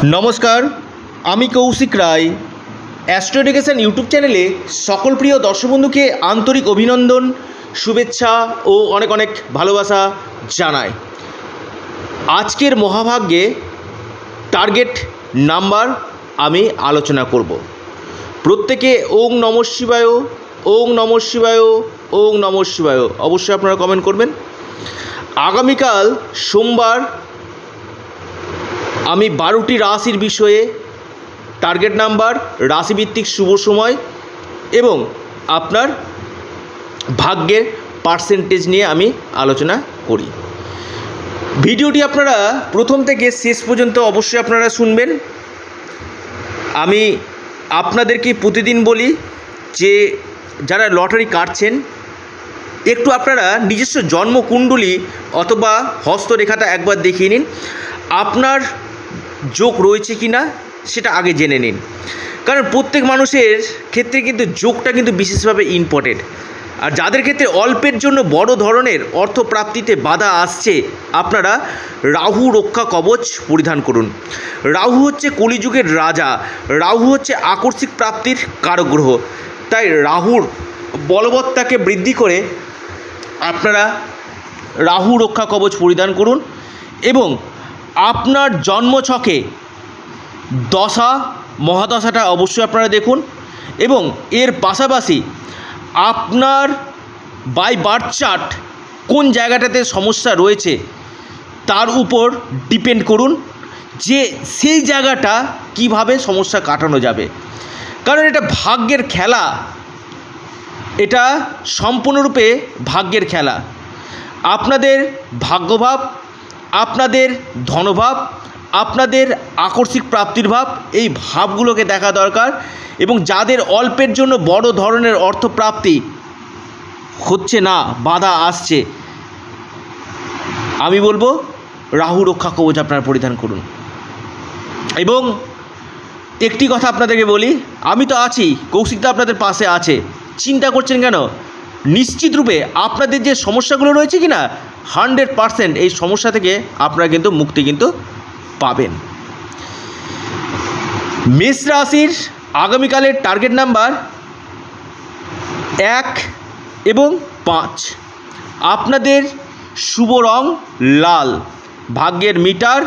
नमस्कार आमी Kaushik Roy astro education YouTube चैनेले सकल प्रिय दर्शक बंधुके आंतरिक अभिनंदन शुभेच्छा और अनेक अनेक भालोबासा जानाई। आजकेर महाभाग्ये टार्गेट नम्बर आमी आलोचना करब। प्रत्येके ओम नमः शिवाय ओम नमः शिवाय ओम नमः शिवाय अवश्य आपनारा कमेंट करबेन। आगामीकाल सोमवार आमी 12टी राशिर विषये टार्गेट नम्बर राशिभित्तिक शुभ समय एवं आपनार भाग्येर पार्सेंटेज निये आमी आलोचना करी। भिडियोटी आपनारा प्रथम थेके शेष पर्यन्त अवश्य आपनारा शुनबेन। आमी आपनादेरके प्रतिदिन बोली जे जारा लटारि काटछेन एकटू आपनारा निजस्व जन्मकुंडली अथवा हस्तरेखाटा एकबार देखिए निन, आपनार जोग रयेछे किना सेटा आगे जेने निन। कारण प्रत्येक मानुषेर क्षेत्रे किन्तु जोगटा किन्तु विशेषभावे इम्पोर्टेंट। और जादेर क्षेत्रे अल्पेर जोन्नो बड़ो धरनेर अर्थ प्राप्तिते बाधा आसछे आपनारा राहु रक्षा कवच परिधान करुन। राहु हच्छे कलिजुगेर राजा, राहु हच्छे आकर्षिक प्राप्तिर कारक ग्रह। ताई राहुर बलबत्ताके बृद्धि करे आपनारा राहु रक्षा कवच परिधान करुन एवं आपनार जन्म छके दशा महादशाटा अवश्य आपनारा देखुन एवं एर पाशापाशी आपनार बाई बार्थ चार्ट कोन जायगाटाते समस्या रयेछे तार उपर डिपेंड करुन जे सेई जायगाटा किभाबे समस्या काटानो जाबे। कारण एटा भाग्येर खेला, एटा सम्पूर्णरूपे भाग्येर खेला। आपनादेर भाग्यभाव, आपनादेर धनभाव, आपनादेर आकर्षिक प्राप्तिर भाव এই ভাবগুলোকে দেখা দরকার এবং যাদের অল্পের জন্য বড় ধরনের অর্থ প্রাপ্তি হচ্ছে না, বাধা আসছে, আমি বলবো রাহু রক্ষা কবচ আপনারা পরিধান করুন। এবং একটি কথা আপনাদেরকে বলি, আমি তো আছি, কৌশিকদা আপনাদের পাশে আছে, চিন্তা করছেন কেন? নিশ্চিত রূপে আপনাদের যে সমস্যাগুলো রয়েছে কিনা 100% এই সমস্যা থেকে আপনারা কিন্তু মুক্তি কিন্তু পাবেন। মেষ রাশির আগামীকালের টার্গেট নাম্বার 1 এবং 5। আপনাদের শুভ রং লাল, ভাগ্যের মিটার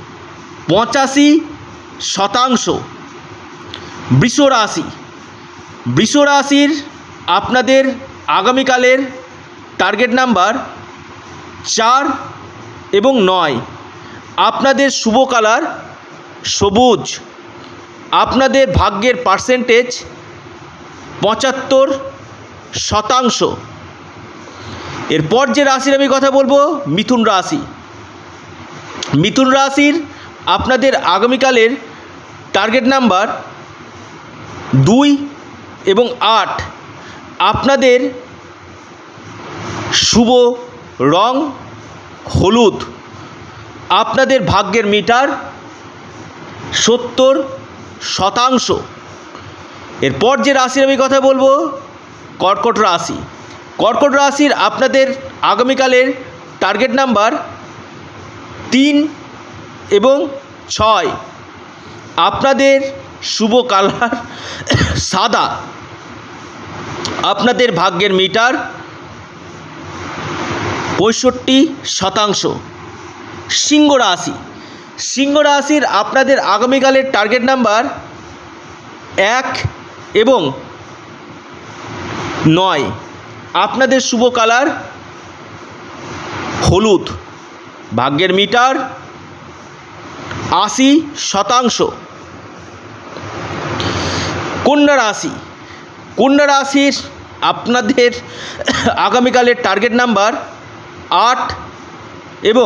85%। বৃষ রাশি, বৃষ রাশির আপনাদের আগামীকালের টার্গেট নাম্বার 4 এবং 9। আপনাদের শুভ কালার সবুজ। আপনাদের ভাগ্যের পার্সেন্টেজ 75%। এরপর যে রাশির আমি কথা বলবো মিথুন রাশি। মিথুন রাশির আপনাদের আগামীকালের টার্গেট নাম্বার 2 এবং 8। আপনাদের শুভ রং হলুদ। আপনাদের ভাগ্যের মিটার 70%। এরপর যে রাশির আমি কথা বলবো কর্কট রাশি। কর্কট রাশির আপনাদের আগামীকালের টার্গেট নাম্বার 3 এবং 6। আপনাদের শুভ কালার সাদা। আপনাদের ভাগ্যের মিটার 65%। সিংহ রাশি। সিংহ রাশির আপনাদের আগামীকালের টার্গেট নাম্বার 1 এবং 9। আপনাদের শুভ কালার হলুদ। ভাগ্যের মিটার 80%। কন্যা রাশি। কন্যা রাশির আপনাদের আগামীকালের টার্গেট নাম্বার 8 এবং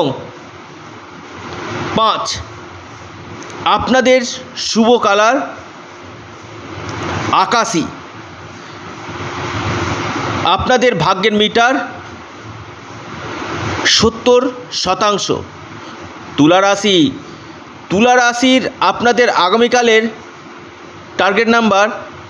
5। আপনাদের শুভ কালার আকাশী। আপনাদের ভাগ্যের মিটার 70%। তুলা রাশি। তুলা রাশির আপনাদের আগামীকালের টার্গেট নাম্বার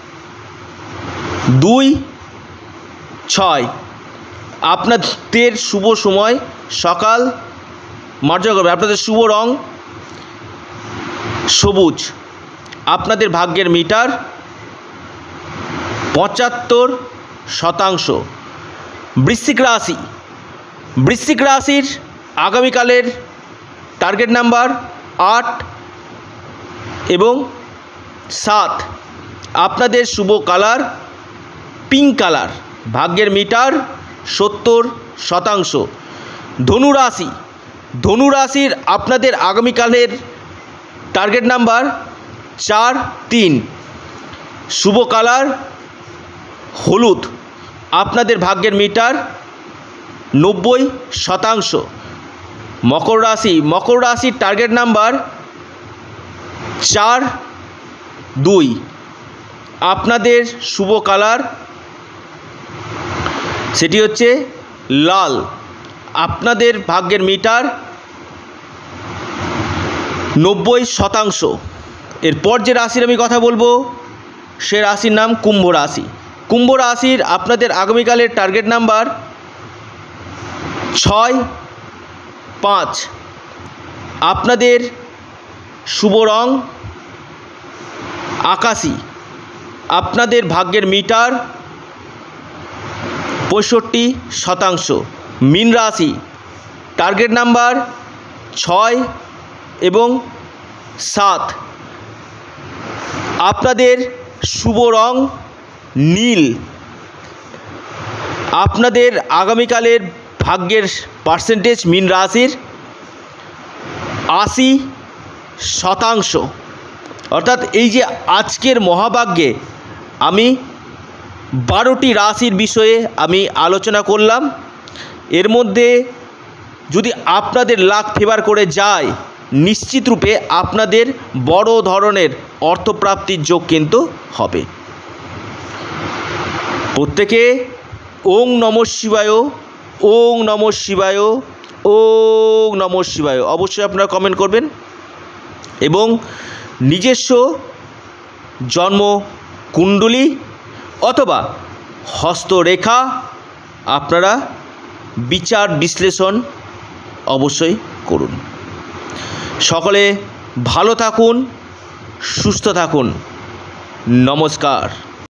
2, 6। আপনাদের শুভ সময় সকাল মার্জনা করবে। আপনাদের শুভ রং সবুজ, আপনাদের ভাগ্যের মিটার 75%। বৃশ্চিক রাশি, বৃশ্চিক রাশির আগামীকালের টার্গেট নাম্বার 8 এবং 7। আপনাদের শুভ কালার পিঙ্ক কালার, ভাগ্যের মিটার 70%। ধনু রাশি, ধনু রাশির আপনাদের আগামীকালের টার্গেট নাম্বার 4, 3, শুভ কালার হলুদ, আপনাদের ভাগ্যের মিটার 90%। মকর রাশি, মকর রাশির টার্গেট নাম্বার 4, 2, আপনাদের শুভ কালার সেটি হচ্ছে লাল, আপনাদের ভাগ্যের মিটার 90%। এরপর যে রাশির আমি কথা বলবো সে রাশির নাম কুম্ভ রাশি। কুম্ভ রাশির আপনাদের আগামীকালের টার্গেট নাম্বার 6, 5, আপনাদের শুভ রং আকাশি, আপনাদের ভাগ্যের মিটার 65%। মীন রাশি, টার্গেট নাম্বার 6 এবং 7, আপনাদের শুভ রং নীল, আপনাদের আগামীকালের ভাগ্যের পার্সেন্টেজ মীন রাশির 80%। অর্থাৎ এই যে আজকের মহাভাগ্যে আমি 12টি রাশির বিষয়ে আমি আলোচনা করলাম, এর মধ্যে যদি আপনাদের লাক ফেভার করে যায় নিশ্চিত রূপে আপনাদের বড় ধরনের অর্থপ্রাপ্তির যোগ কিন্তু হবে। প্রত্যেকে ওং নমঃ শিবায়, ওং নমঃ শিবায়, ওং নমঃ শিবায় অবশ্যই আপনারা কমেন্ট করবেন এবং নিজস্ব জন্ম কুণ্ডলী অথবা হস্তরেখা আপনারা বিচার বিশ্লেষণ অবশ্যই করুন। সকলে ভালো থাকুন, সুস্থ থাকুন। নমস্কার।